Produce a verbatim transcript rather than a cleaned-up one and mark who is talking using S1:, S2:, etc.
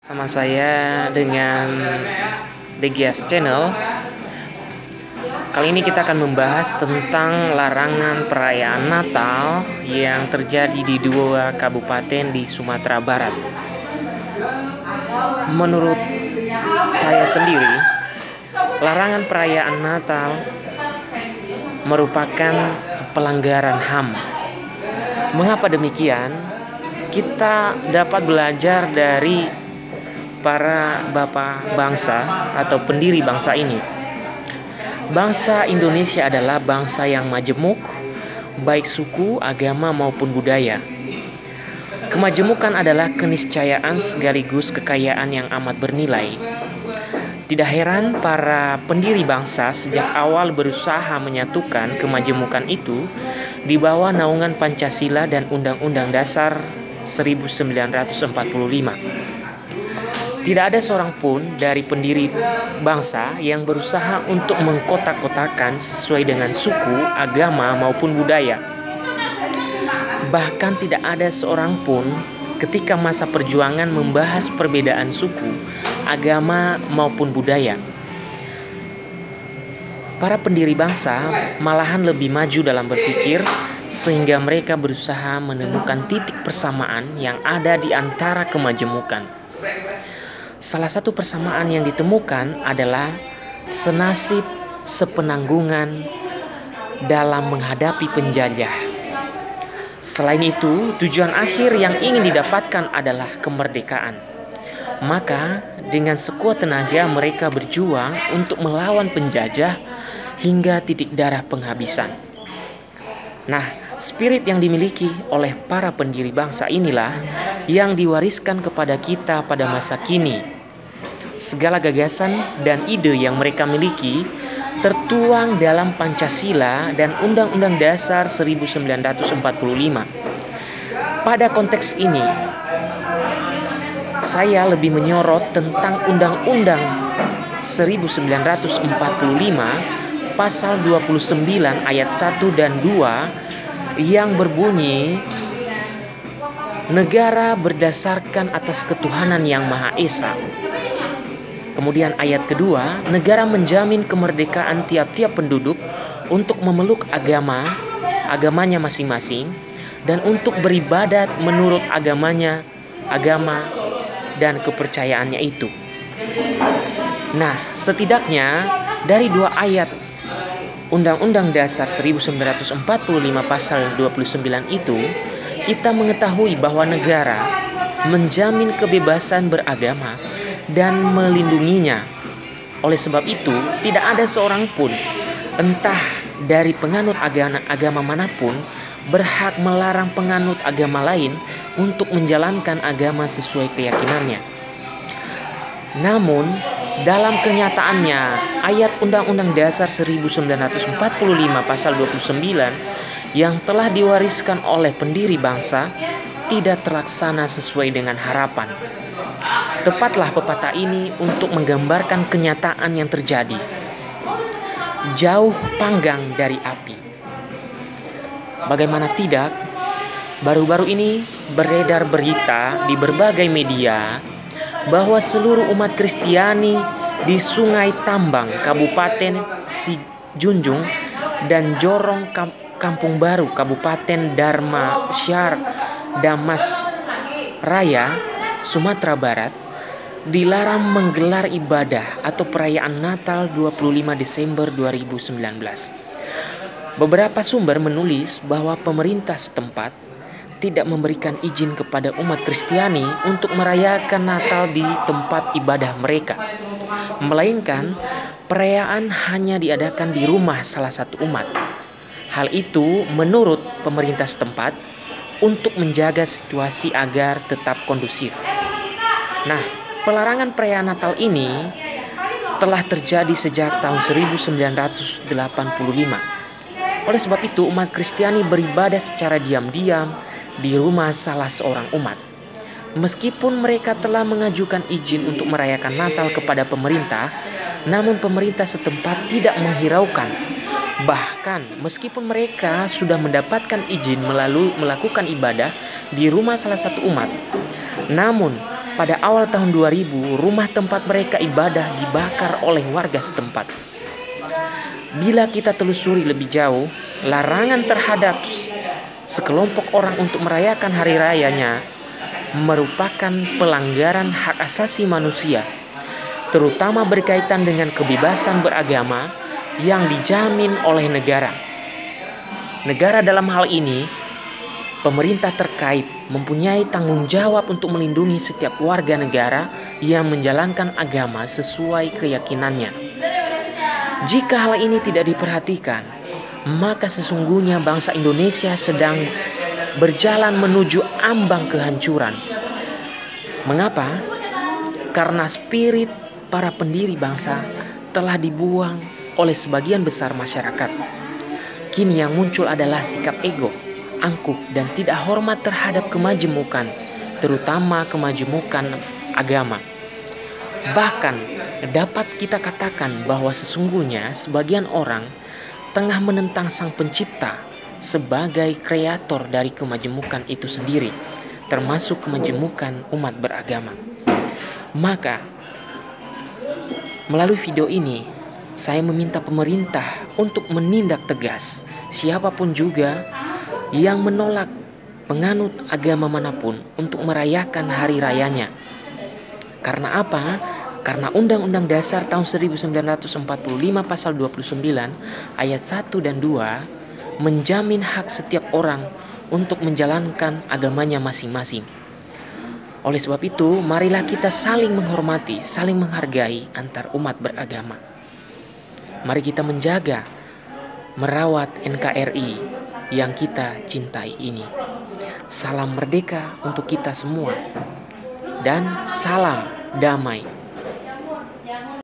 S1: Sama saya dengan The Gias Channel. Kali ini kita akan membahas tentang larangan perayaan Natal yang terjadi di dua kabupaten di Sumatera Barat. Menurut saya sendiri, larangan perayaan Natal merupakan pelanggaran H A M. Mengapa demikian? Kita dapat belajar dari para bapak bangsa atau pendiri bangsa ini. Bangsa Indonesia adalah bangsa yang majemuk, baik suku, agama maupun budaya. Kemajemukan adalah keniscayaan sekaligus kekayaan yang amat bernilai. Tidak heran para pendiri bangsa sejak awal berusaha menyatukan kemajemukan itu di bawah naungan Pancasila dan Undang-Undang Dasar seribu sembilan ratus empat puluh lima. Tidak ada seorang pun dari pendiri bangsa yang berusaha untuk mengkotak-kotakan sesuai dengan suku, agama, maupun budaya. Bahkan tidak ada seorang pun ketika masa perjuangan membahas perbedaan suku, agama, maupun budaya. Para pendiri bangsa malahan lebih maju dalam berpikir sehingga mereka berusaha menemukan titik persamaan yang ada di antara kemajemukan. Salah satu persamaan yang ditemukan adalah senasib sepenanggungan dalam menghadapi penjajah. Selain itu, tujuan akhir yang ingin didapatkan adalah kemerdekaan. Maka, dengan sekuat tenaga mereka berjuang untuk melawan penjajah hingga titik darah penghabisan. Nah, spirit yang dimiliki oleh para pendiri bangsa inilah yang diwariskan kepada kita pada masa kini. Segala gagasan dan ide yang mereka miliki tertuang dalam Pancasila dan Undang-Undang Dasar seribu sembilan ratus empat puluh lima. Pada konteks ini, saya lebih menyorot tentang Undang-Undang seribu sembilan ratus empat puluh lima pasal dua puluh sembilan ayat satu dan dua yang berbunyi, negara berdasarkan atas ketuhanan yang Maha Esa. Kemudian ayat kedua, negara menjamin kemerdekaan tiap-tiap penduduk untuk memeluk agama, agamanya masing-masing, dan untuk beribadat menurut agamanya, agama, dan kepercayaannya itu. Nah, setidaknya dari dua ayat Undang-Undang Dasar seribu sembilan ratus empat puluh lima pasal dua puluh sembilan itu, kita mengetahui bahwa negara menjamin kebebasan beragama dan melindunginya. Oleh sebab itu, tidak ada seorang pun, entah dari penganut agama, agama manapun, berhak melarang penganut agama lain untuk menjalankan agama sesuai keyakinannya. Namun, dalam kenyataannya, ayat Undang-Undang Dasar seribu sembilan ratus empat puluh lima pasal dua puluh sembilan yang telah diwariskan oleh pendiri bangsa tidak terlaksana sesuai dengan harapan. Tepatlah pepatah ini untuk menggambarkan kenyataan yang terjadi. Jauh panggang dari api. Bagaimana tidak, baru-baru ini beredar berita di berbagai media bahwa seluruh umat Kristiani di Sungai Tambang, Kabupaten Sijunjung, dan Jorong Kampung Baru, Kabupaten Dharma Syar Damas Raya, Sumatera Barat, dilarang menggelar ibadah atau perayaan Natal dua puluh lima Desember dua ribu sembilan belas. Beberapa sumber menulis bahwa pemerintah setempat tidak memberikan izin kepada umat Kristiani untuk merayakan Natal di tempat ibadah mereka, melainkan perayaan hanya diadakan di rumah salah satu umat. Hal itu menurut pemerintah setempat untuk menjaga situasi agar tetap kondusif. Nah, pelarangan perayaan Natal ini telah terjadi sejak tahun seribu sembilan ratus delapan puluh lima. Oleh sebab itu, umat Kristiani beribadah secara diam-diam di rumah salah seorang umat. Meskipun mereka telah mengajukan izin untuk merayakan Natal kepada pemerintah, namun pemerintah setempat tidak menghiraukan. Bahkan meskipun mereka sudah mendapatkan izin melalui melakukan ibadah di rumah salah satu umat, namun pada awal tahun dua ribu, rumah tempat mereka ibadah dibakar oleh warga setempat. Bila kita telusuri lebih jauh, larangan terhadap sekelompok orang untuk merayakan hari rayanya merupakan pelanggaran hak asasi manusia, terutama berkaitan dengan kebebasan beragama yang dijamin oleh negara. Negara dalam hal ini, pemerintah terkait mempunyai tanggung jawab untuk melindungi setiap warga negara yang menjalankan agama sesuai keyakinannya. Jika hal ini tidak diperhatikan, maka sesungguhnya bangsa Indonesia sedang berjalan menuju ambang kehancuran. Mengapa? Karena spirit para pendiri bangsa telah dibuang oleh sebagian besar masyarakat. Kini yang muncul adalah sikap ego, angkuh, dan tidak hormat terhadap kemajemukan, terutama kemajemukan agama. Bahkan dapat kita katakan bahwa sesungguhnya sebagian orang tengah menentang Sang Pencipta sebagai kreator dari kemajemukan itu sendiri, termasuk kemajemukan umat beragama. Maka, melalui video ini, saya meminta pemerintah untuk menindak tegas siapapun juga yang menolak penganut agama manapun untuk merayakan hari rayanya. Karena apa? Karena Undang-Undang Dasar tahun seribu sembilan ratus empat puluh lima pasal dua puluh sembilan ayat satu dan dua menjamin hak setiap orang untuk menjalankan agamanya masing-masing. Oleh sebab itu, marilah kita saling menghormati, saling menghargai antar umat beragama. Mari kita menjaga, merawat N K R I yang kita cintai ini. Salam merdeka untuk kita semua, dan salam damai.